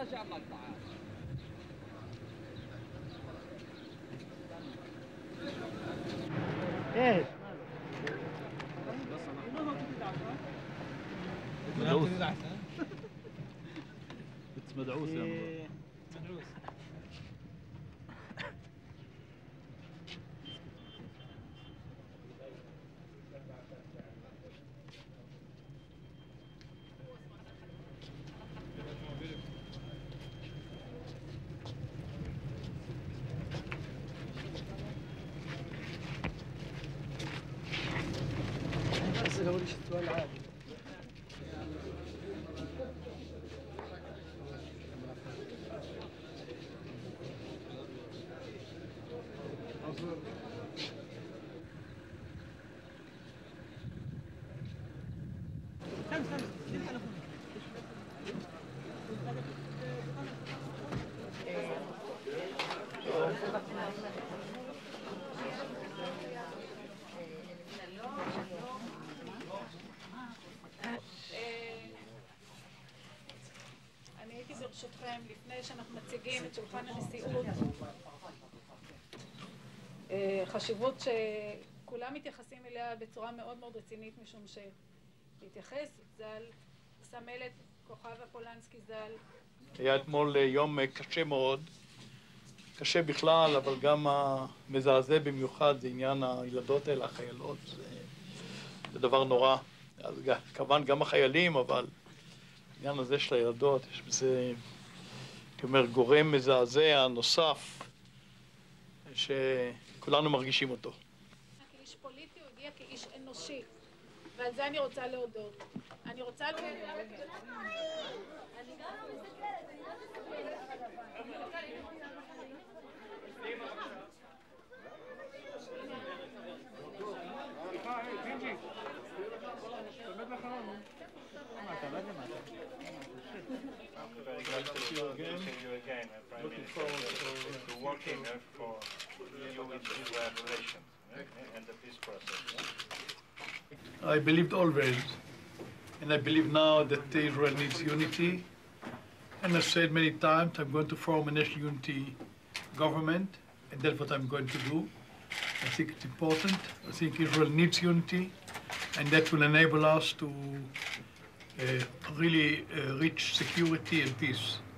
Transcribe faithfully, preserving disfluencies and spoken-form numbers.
ايش؟ مدعوس مدعوس يا مرة. مدعوس. بس هو السؤال عادي. אני הייתי ברשותכם, לפני שאנחנו מציגים את שולחן הנשיאות, חשיבות שכולם מתייחסים אליה בצורה מאוד מאוד רצינית, משום שלהתייחס ז"ל, סמלת כוכבה פולנסקי ז"ל. היה אתמול יום קשה מאוד, קשה בכלל, אבל גם המזעזע במיוחד זה עניין הילדות האלה, החיילות, זה, זה דבר נורא. אז כמובן גם החיילים, אבל העניין הזה של הילדות, יש בזה, כלומר, גורם מזעזע נוסף, שכולנו מרגישים אותו. כאיש פוליטי הוא הגיע כאיש אנושי, ועל זה אני רוצה להודות. אני רוצה להודות. אני גם מסתכלת, אני לא Very glad to see you again, Prime Minister, to working for you in the relations and the peace process. I believed always, and I believe now that Israel needs unity. And I've said many times, I'm going to form a national unity government, and that's what I'm going to do. I think it's important. I think Israel needs unity, and that will enable us to uh, really uh, reach security and peace.